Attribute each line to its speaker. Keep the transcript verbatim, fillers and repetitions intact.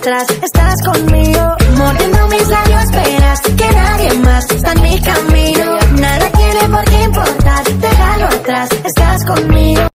Speaker 1: demuestras, estás conmigo, mordiendo mis labios, esperas que nadie más está en mi cama.